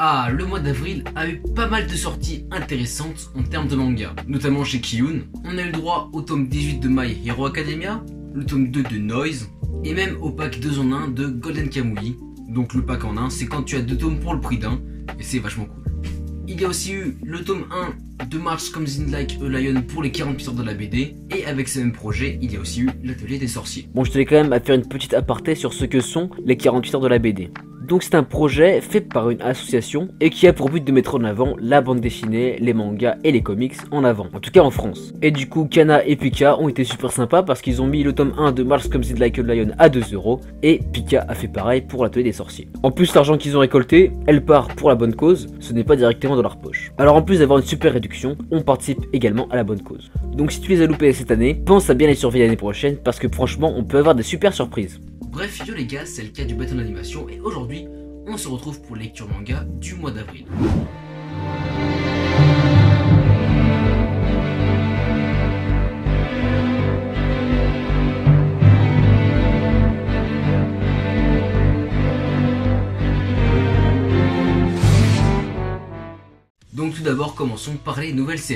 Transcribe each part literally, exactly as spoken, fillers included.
Ah, le mois d'avril a eu pas mal de sorties intéressantes en termes de manga, notamment chez Kiyun. On a eu le droit au tome dix-huit de My Hero Academia, le tome deux de Noise, et même au pack deux en un de Golden Kamuy. Donc le pack en un, c'est quand tu as deux tomes pour le prix d'un, et c'est vachement cool. Il y a aussi eu le tome un de March Comes In Like a Lion pour les quarante-huit heures de la B D, et avec ce même projet, il y a aussi eu l'atelier des sorciers. Bon, je tenais quand même à faire une petite aparté sur ce que sont les quarante-huit heures de la B D. Donc c'est un projet fait par une association et qui a pour but de mettre en avant la bande dessinée, les mangas et les comics en avant, en tout cas en France. Et du coup Kana et Pika ont été super sympas parce qu'ils ont mis le tome un de March Comes In Like a Lion à deux euros et Pika a fait pareil pour l'atelier des sorciers. En plus l'argent qu'ils ont récolté, elle part pour la bonne cause, ce n'est pas directement dans leur poche. Alors en plus d'avoir une super réduction, on participe également à la bonne cause. Donc si tu les as loupés cette année, pense à bien les surveiller l'année prochaine parce que franchement on peut avoir des super surprises. Bref, yo les gars, c'est le cas du bâton d'animation et aujourd'hui, on se retrouve pour lecture manga du mois d'avril. Donc tout d'abord, commençons par les nouvelles séries.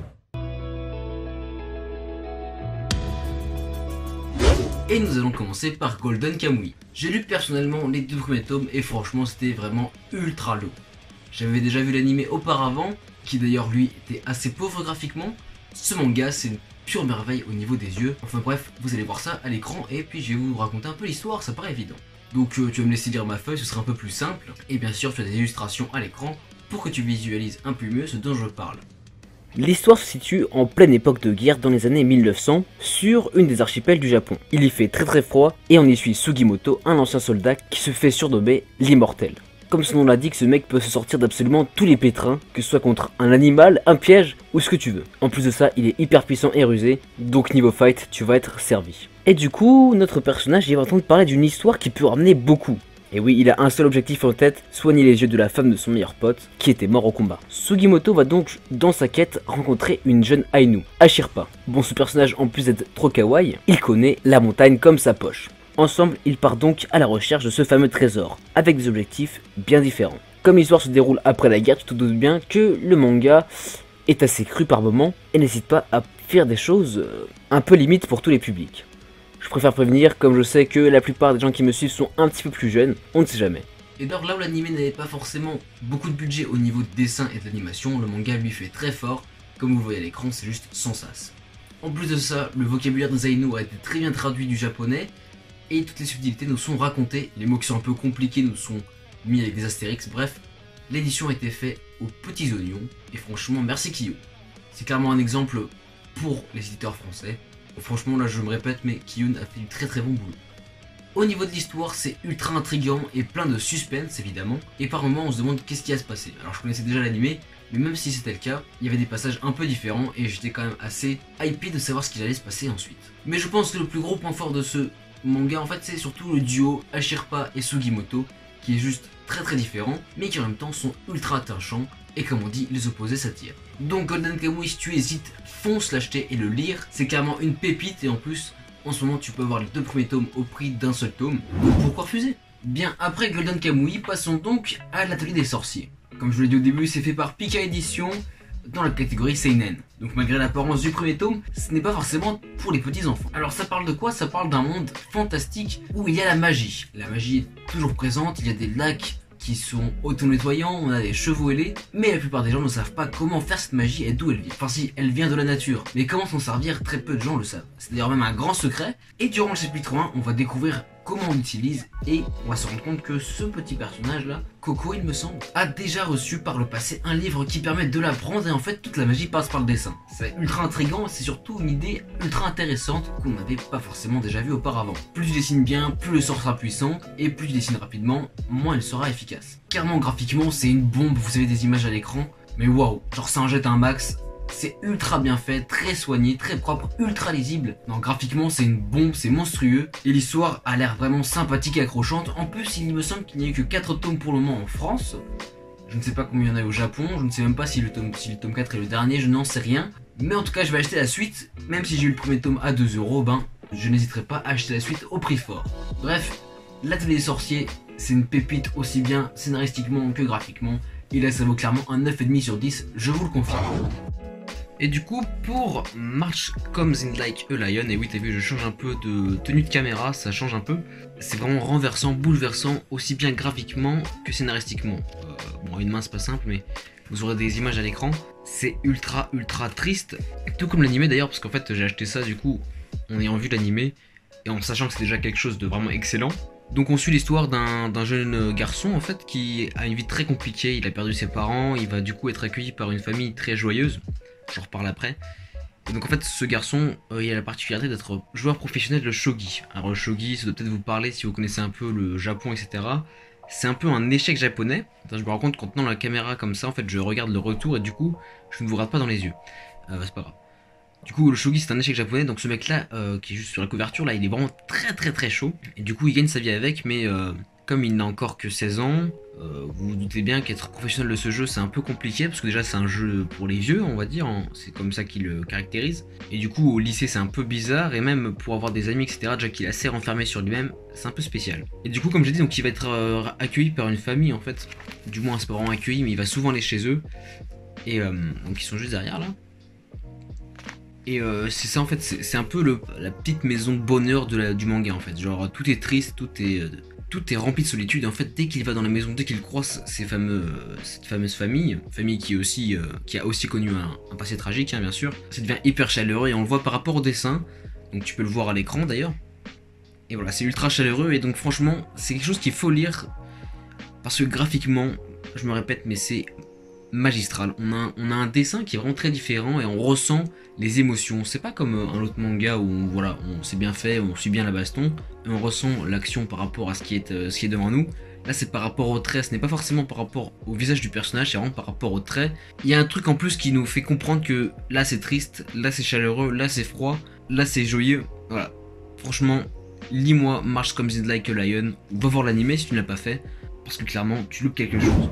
Et nous allons commencer par Golden Kamuy. J'ai lu personnellement les deux premiers tomes et franchement c'était vraiment ultra lourd. J'avais déjà vu l'anime auparavant, qui d'ailleurs lui était assez pauvre graphiquement. Ce manga c'est une pure merveille au niveau des yeux. Enfin bref, vous allez voir ça à l'écran et puis je vais vous raconter un peu l'histoire, ça paraît évident. Donc euh, tu vas me laisser lire ma feuille, ce sera un peu plus simple. Et bien sûr tu as des illustrations à l'écran pour que tu visualises un peu mieux ce dont je parle. L'histoire se situe en pleine époque de guerre dans les années mille neuf cents sur une des archipels du Japon. Il y fait très très froid et on y suit Sugimoto, un ancien soldat qui se fait surnommer l'immortel. Comme son nom l'indique, ce mec peut se sortir d'absolument tous les pétrins, que ce soit contre un animal, un piège ou ce que tu veux. En plus de ça, il est hyper puissant et rusé, donc niveau fight, tu vas être servi. Et du coup, notre personnage il va entendre parler d'une histoire qui peut ramener beaucoup. Et oui, il a un seul objectif en tête, soigner les yeux de la femme de son meilleur pote, qui était mort au combat. Sugimoto va donc, dans sa quête, rencontrer une jeune Ainu, Ashirpa. Bon, ce personnage, en plus d'être trop kawaii, il connaît la montagne comme sa poche. Ensemble, ils partent donc à la recherche de ce fameux trésor, avec des objectifs bien différents. Comme l'histoire se déroule après la guerre, tu te doutes bien que le manga est assez cru par moments, et n'hésite pas à faire des choses euh, un peu limites pour tous les publics. Je préfère prévenir, comme je sais que la plupart des gens qui me suivent sont un petit peu plus jeunes, on ne sait jamais. Et d'ailleurs là où l'anime n'avait pas forcément beaucoup de budget au niveau de dessin et d'animation, le manga lui fait très fort, comme vous le voyez à l'écran, c'est juste sans sas. En plus de ça, le vocabulaire des Ainu a été très bien traduit du japonais, et toutes les subtilités nous sont racontées, les mots qui sont un peu compliqués nous sont mis avec des astérix, bref, l'édition a été faite aux petits oignons, et franchement merci Kiyun. C'est clairement un exemple pour les éditeurs français. Franchement là je me répète mais Kiyun a fait du très très bon boulot. Au niveau de l'histoire c'est ultra intriguant et plein de suspense évidemment. Et par moments on se demande qu'est-ce qui va se passer. Alors je connaissais déjà l'anime mais même si c'était le cas, il y avait des passages un peu différents et j'étais quand même assez hypé de savoir ce qui allait se passer ensuite. Mais je pense que le plus gros point fort de ce manga en fait c'est surtout le duo Ashirpa et Sugimoto qui est juste très très différent mais qui en même temps sont ultra attachants. Et comme on dit, les opposés s'attirent. Donc Golden Kamuy, si tu hésites, fonce l'acheter et le lire. C'est carrément une pépite et en plus, en ce moment tu peux avoir les deux premiers tomes au prix d'un seul tome. Donc pourquoi refuser? Bien, après Golden Kamuy, passons donc à l'atelier des sorciers. Comme je vous l'ai dit au début, c'est fait par Pika Edition dans la catégorie Seinen. Donc malgré l'apparence du premier tome, ce n'est pas forcément pour les petits enfants. Alors ça parle de quoi? Ça parle d'un monde fantastique où il y a la magie. La magie est toujours présente, il y a des lacs qui sont auto-nettoyants, on a des chevaux ailés, mais la plupart des gens ne savent pas comment faire cette magie et d'où elle vient. Enfin si, elle vient de la nature, mais comment s'en servir, très peu de gens le savent. C'est d'ailleurs même un grand secret, et durant le chapitre un, on va découvrir comment on l'utilise, et on va se rendre compte que ce petit personnage là, Coco il me semble, a déjà reçu par le passé un livre qui permet de l'apprendre, et en fait toute la magie passe par le dessin. C'est ultra intriguant, c'est surtout une idée ultra intéressante qu'on n'avait pas forcément déjà vue auparavant. Plus tu dessines bien, plus le sort sera puissant, et plus tu dessines rapidement, moins il sera efficace. Clairement graphiquement c'est une bombe, vous avez des images à l'écran, mais waouh, genre ça en jette un max. C'est ultra bien fait, très soigné, très propre, ultra lisible. Non, graphiquement c'est une bombe, c'est monstrueux. Et l'histoire a l'air vraiment sympathique et accrochante. En plus, il me semble qu'il n'y a eu que quatre tomes pour le moment en France. Je ne sais pas combien il y en a au Japon, je ne sais même pas si le tome, si le tome quatre est le dernier, je n'en sais rien. Mais en tout cas, je vais acheter la suite. Même si j'ai eu le premier tome à deux euros, ben, je n'hésiterai pas à acheter la suite au prix fort. Bref, l'atelier des sorciers, c'est une pépite aussi bien scénaristiquement que graphiquement. Et là ça vaut clairement un neuf virgule cinq sur dix, je vous le confirme. Et du coup pour March Comes in Like a Lion, et oui t'as vu je change un peu de tenue de caméra, ça change un peu. C'est vraiment renversant, bouleversant, aussi bien graphiquement que scénaristiquement. Euh, bon une main c'est pas simple mais vous aurez des images à l'écran. C'est ultra ultra triste, tout comme l'animé d'ailleurs, parce qu'en fait j'ai acheté ça du coup en ayant vu l'animé et en sachant que c'est déjà quelque chose de vraiment excellent. Donc on suit l'histoire d'un jeune garçon en fait qui a une vie très compliquée, il a perdu ses parents, il va du coup être accueilli par une famille très joyeuse, j'en reparle après. Et donc en fait ce garçon euh, il a la particularité d'être joueur professionnel de shogi. Alors le shogi ça doit peut-être vous parler si vous connaissez un peu le Japon etc. C'est un peu un échec japonais. Attends, je me rends compte qu'en tenant la caméra comme ça en fait je regarde le retour et du coup je ne vous rate pas dans les yeux. Euh, c'est pas grave. Du coup le shogi c'est un échec japonais, donc ce mec là euh, qui est juste sur la couverture là il est vraiment très très très chaud. Et du coup il gagne sa vie avec, mais euh, comme il n'a encore que seize ans, euh, vous vous doutez bien qu'être professionnel de ce jeu c'est un peu compliqué, parce que déjà c'est un jeu pour les vieux on va dire, hein, c'est comme ça qu'il le caractérise. Et du coup au lycée c'est un peu bizarre, et même pour avoir des amis etc, déjà qu'il est assez renfermé sur lui-même, c'est un peu spécial. Et du coup comme j'ai dit, donc il va être euh, accueilli par une famille en fait, du moins c'est pas vraiment accueilli mais il va souvent aller chez eux. Et euh, donc ils sont juste derrière là. Et euh, c'est ça en fait, c'est un peu le, la petite maison de bonheur de la, du manga en fait. Genre tout est triste, tout est, euh, tout est rempli de solitude. Et en fait dès qu'il va dans la maison, dès qu'il croise ces fameux, euh, cette fameuse famille, famille qui, est aussi, euh, qui a aussi connu un, un passé tragique hein, bien sûr, ça devient hyper chaleureux et on le voit par rapport au dessin. Donc tu peux le voir à l'écran d'ailleurs. Et voilà, c'est ultra chaleureux et donc franchement c'est quelque chose qu'il faut lire. Parce que graphiquement, je me répète mais c'est magistral. On a, on a un dessin qui est vraiment très différent et on ressent les émotions. C'est pas comme un autre manga où on, voilà, on c'est bien fait, on suit bien la baston et on ressent l'action par rapport à ce qui est, euh, ce qui est devant nous. Là c'est par rapport au trait, ce n'est pas forcément par rapport au visage du personnage, c'est vraiment par rapport au trait. Il y a un truc en plus qui nous fait comprendre que là c'est triste, là c'est chaleureux, là c'est froid, là c'est joyeux. Voilà, franchement, lis-moi March Comes in Like a Lion, ou va voir l'animé si tu ne l'as pas fait, parce que clairement tu loupes quelque chose.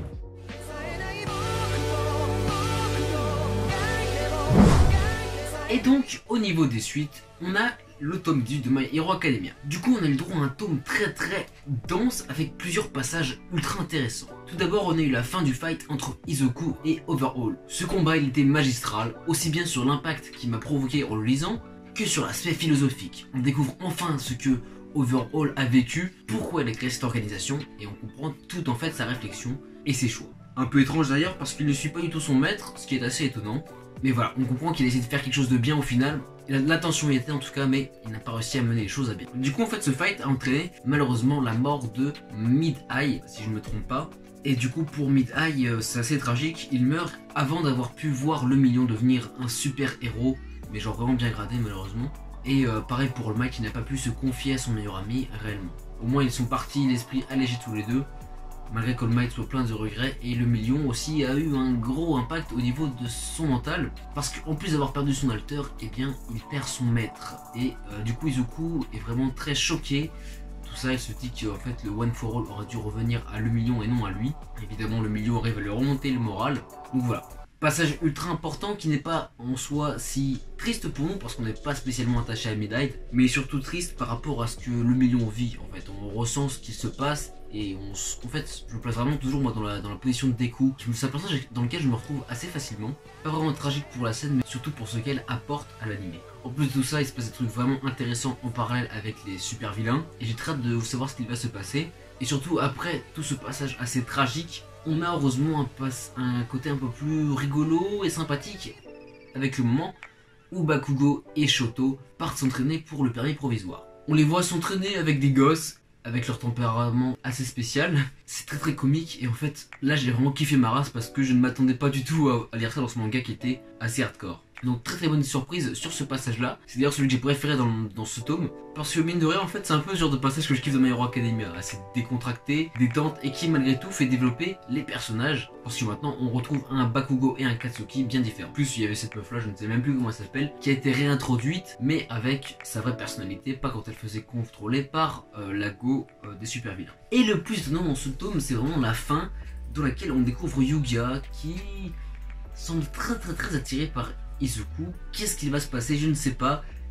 Et donc, au niveau des suites, on a le tome dix de My Hero Academia. Du coup, on a eu le droit à un tome très très dense avec plusieurs passages ultra intéressants. Tout d'abord, on a eu la fin du fight entre Izoku et Overhaul. Ce combat, il était magistral, aussi bien sur l'impact qu'il m'a provoqué en le lisant, que sur l'aspect philosophique. On découvre enfin ce que Overhaul a vécu, pourquoi il a créé cette organisation, et on comprend tout en fait sa réflexion et ses choix. Un peu étrange d'ailleurs parce qu'il ne suit pas du tout son maître, ce qui est assez étonnant. Mais voilà, on comprend qu'il a essayé de faire quelque chose de bien au final. L'intention y était en tout cas, mais il n'a pas réussi à mener les choses à bien. Du coup, en fait, ce fight a entraîné malheureusement la mort de Mid-Eye, si je ne me trompe pas. Et du coup, pour Mid-Eye, c'est assez tragique. Il meurt avant d'avoir pu voir le million devenir un super héros, mais genre vraiment bien gradé malheureusement. Et euh, pareil pour le mec qui n'a pas pu se confier à son meilleur ami réellement. Au moins, ils sont partis, l'esprit allégé tous les deux. Malgré que All Might soit plein de regrets, et le million aussi a eu un gros impact au niveau de son mental, parce qu'en plus d'avoir perdu son alter, eh bien il perd son maître, et euh, du coup Izuku est vraiment très choqué. Tout ça, il se dit qu'en fait le One for All aurait dû revenir à le million et non à lui. Évidemment le million arrive à lui remonter le moral, donc voilà. Passage ultra important qui n'est pas en soi si triste pour nous parce qu'on n'est pas spécialement attaché à Mid-Eye, mais surtout triste par rapport à ce que le million vit en fait. On ressent ce qui se passe et on, en fait je me place vraiment toujours moi dans la, dans la position de Deku. C'est un personnage dans lequel je me retrouve assez facilement. Pas vraiment tragique pour la scène mais surtout pour ce qu'elle apporte à l'anime. En plus de tout ça il se passe des trucs vraiment intéressants en parallèle avec les super vilains et j'ai très hâte de savoir ce qu'il va se passer. Et surtout après tout ce passage assez tragique, on a heureusement un, passe, un côté un peu plus rigolo et sympathique avec le moment où Bakugo et Shoto partent s'entraîner pour le permis provisoire. On les voit s'entraîner avec des gosses, avec leur tempérament assez spécial. C'est très très comique et en fait là j'ai vraiment kiffé ma race parce que je ne m'attendais pas du tout à, à lire ça dans ce manga qui était assez hardcore. Donc très très bonne surprise sur ce passage là. C'est d'ailleurs celui que j'ai préféré dans, dans ce tome. Parce que mine de rien en fait c'est un peu ce genre de passage que je kiffe dans My Hero Academia. C'est décontracté, détente et qui malgré tout fait développer les personnages. Parce que maintenant on retrouve un Bakugo et un Katsuki bien différents. En plus il y avait cette meuf là, je ne sais même plus comment elle s'appelle, qui a été réintroduite mais avec sa vraie personnalité, pas quand elle faisait contrôler par euh, la go euh, des super vilains. Et le plus étonnant dans ce tome c'est vraiment la fin dans laquelle on découvre Yugia qui semble très très très attiré par Izuku. Qu'est-ce qu'il va se passer? Je ne sais pas.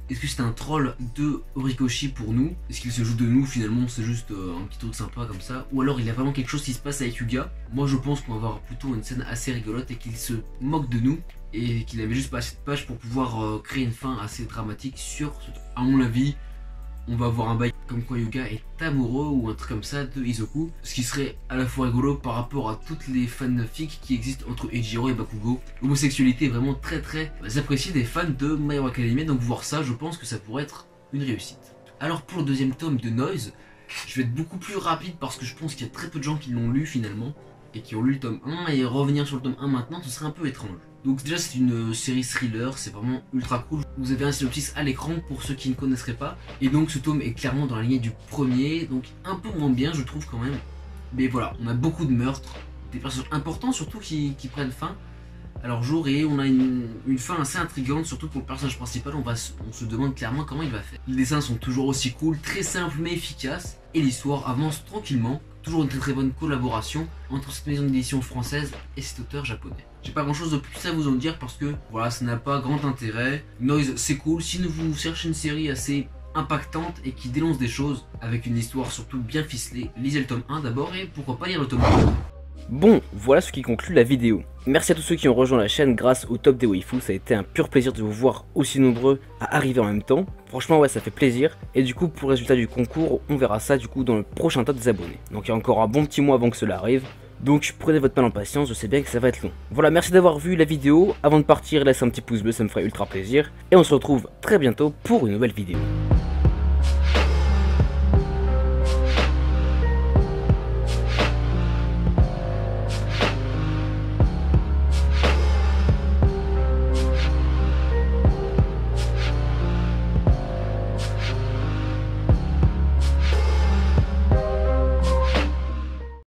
Est-ce que c'est un troll de Horikoshi pour nous? Est-ce qu'il se joue de nous finalement? C'est juste euh, un petit truc sympa comme ça? Ou alors il y a vraiment quelque chose qui se passe avec Hyuga? Moi je pense qu'on va avoir plutôt une scène assez rigolote et qu'il se moque de nous et qu'il avait juste pas assez de pages pour pouvoir euh, créer une fin assez dramatique sur ce... À mon avis, on va avoir un bail comme quoi Hyuga est amoureux ou un truc comme ça de Izoku, ce qui serait à la fois rigolo par rapport à toutes les fanfics qui existent entre Eijiro et Bakugo. L'homosexualité est vraiment très très appréciée des fans de My Hero Academia, donc voir ça, je pense que ça pourrait être une réussite. Alors pour le deuxième tome de Noise, je vais être beaucoup plus rapide parce que je pense qu'il y a très peu de gens qui l'ont lu finalement, et qui ont lu le tome un, et revenir sur le tome un maintenant, ce serait un peu étrange. Donc déjà c'est une série thriller, c'est vraiment ultra cool. Vous avez un synopsis à l'écran pour ceux qui ne connaisseraient pas. Et donc ce tome est clairement dans la lignée du premier, donc un peu moins bien je trouve quand même. Mais voilà, on a beaucoup de meurtres, des personnages importants surtout qui, qui prennent fin à leur jour. Et on a une, une fin assez intrigante, surtout pour le personnage principal, on, va, on se demande clairement comment il va faire. Les dessins sont toujours aussi cool, très simples mais efficaces. Et l'histoire avance tranquillement. Toujours une très très bonne collaboration entre cette maison d'édition française et cet auteur japonais. J'ai pas grand chose de plus à vous en dire parce que voilà, ça n'a pas grand intérêt. Noise c'est cool, si vous cherchez une série assez impactante et qui dénonce des choses avec une histoire surtout bien ficelée, lisez le tome un d'abord et pourquoi pas lire le tome deux. Bon, voilà ce qui conclut la vidéo. Merci à tous ceux qui ont rejoint la chaîne grâce au top des waifus, ça a été un pur plaisir de vous voir aussi nombreux à arriver en même temps. Franchement ouais, ça fait plaisir. Et du coup pour le résultat du concours, on verra ça du coup dans le prochain top des abonnés. Donc il y a encore un bon petit mois avant que cela arrive. Donc prenez votre mal en patience, je sais bien que ça va être long. Voilà, merci d'avoir vu la vidéo. Avant de partir, laissez un petit pouce bleu, ça me ferait ultra plaisir. Et on se retrouve très bientôt pour une nouvelle vidéo.